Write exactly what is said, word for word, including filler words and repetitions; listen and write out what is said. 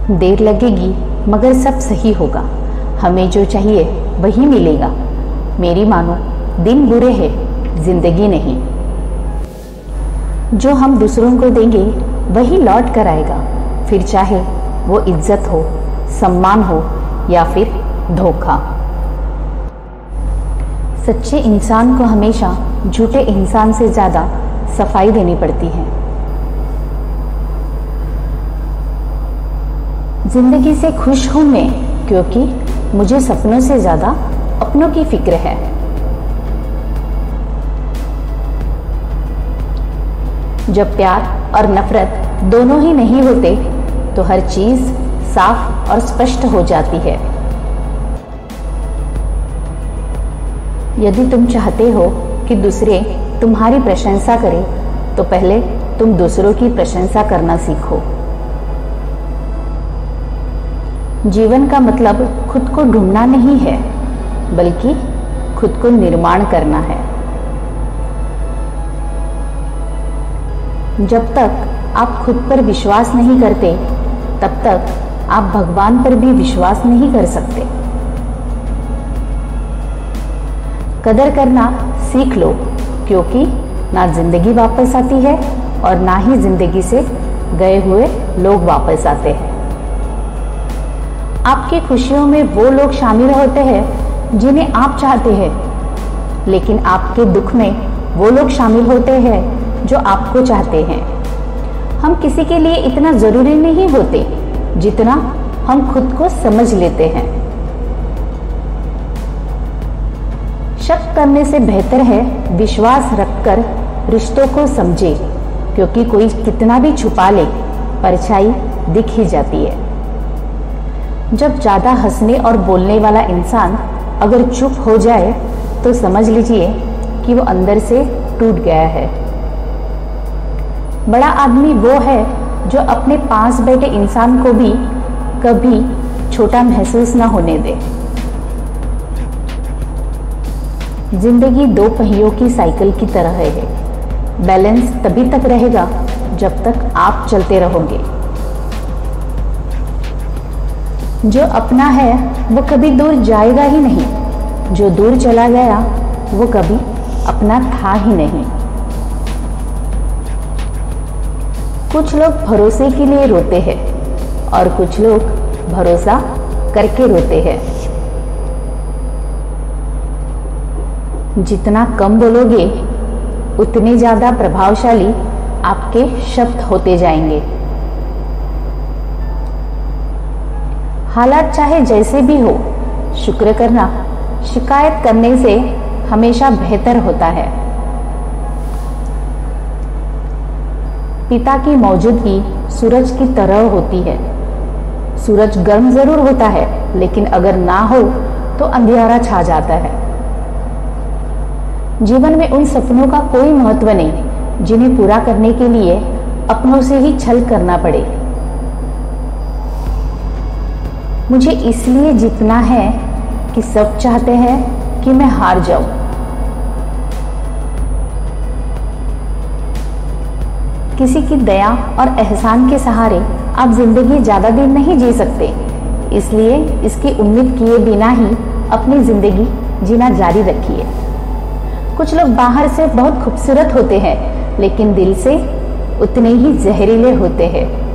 देर लगेगी मगर सब सही होगा, हमें जो चाहिए वही मिलेगा। मेरी मानो दिन बुरे हैं, जिंदगी नहीं। जो हम दूसरों को देंगे वही लौट कर आएगा, फिर चाहे वो इज्जत हो, सम्मान हो या फिर धोखा। सच्चे इंसान को हमेशा झूठे इंसान से ज्यादा सफाई देनी पड़ती है। जिंदगी से खुश हूं मैं क्योंकि मुझे सपनों से ज्यादा अपनों की फिक्र है। जब प्यार और नफरत दोनों ही नहीं होते तो हर चीज साफ और स्पष्ट हो जाती है। यदि तुम चाहते हो कि दूसरे तुम्हारी प्रशंसा करें तो पहले तुम दूसरों की प्रशंसा करना सीखो। जीवन का मतलब खुद को ढूंढना नहीं है, बल्कि खुद को निर्माण करना है। जब तक आप खुद पर विश्वास नहीं करते, तब तक आप भगवान पर भी विश्वास नहीं कर सकते। कदर करना सीख लो, क्योंकि ना जिंदगी वापस आती है और ना ही जिंदगी से गए हुए लोग वापस आते हैं। आपकी खुशियों में वो लोग शामिल होते हैं जिन्हें आप चाहते हैं, लेकिन आपके दुख में वो लोग शामिल होते हैं जो आपको चाहते हैं। हम किसी के लिए इतना जरूरी नहीं होते जितना हम खुद को समझ लेते हैं। शक करने से बेहतर है विश्वास रखकर रिश्तों को समझे, क्योंकि कोई कितना भी छुपा ले परछाई दिख ही जाती है। जब ज्यादा हंसने और बोलने वाला इंसान अगर चुप हो जाए तो समझ लीजिए कि वो अंदर से टूट गया है। बड़ा आदमी वो है जो अपने पास बैठे इंसान को भी कभी छोटा महसूस ना होने दे। जिंदगी दो पहियों की साइकिल की तरह है। बैलेंस तभी तक रहेगा जब तक आप चलते रहोगे। जो अपना है वो कभी दूर जाएगा ही नहीं, जो दूर चला गया वो कभी अपना था ही नहीं। कुछ लोग भरोसे के लिए रोते हैं और कुछ लोग भरोसा करके रोते हैं। जितना कम बोलोगे उतने ज्यादा प्रभावशाली आपके शब्द होते जाएंगे। हालात चाहे जैसे भी हो, शुक्र करना शिकायत करने से हमेशा बेहतर होता है। पिता की मौजूदगी सूरज की तरह होती है। सूरज गर्म जरूर होता है, लेकिन अगर ना हो तो अंधियारा छा जाता है। जीवन में उन सपनों का कोई महत्व नहीं जिन्हें पूरा करने के लिए अपनों से ही छल करना पड़े। मुझे इसलिए जीतना है कि सब चाहते हैं कि मैं हार जाऊं। किसी की दया और एहसान के सहारे आप जिंदगी ज्यादा दिन नहीं जी सकते, इसलिए इसकी उम्मीद किए बिना ही अपनी जिंदगी जीना जारी रखिए। कुछ लोग बाहर से बहुत खूबसूरत होते हैं, लेकिन दिल से उतने ही जहरीले होते हैं।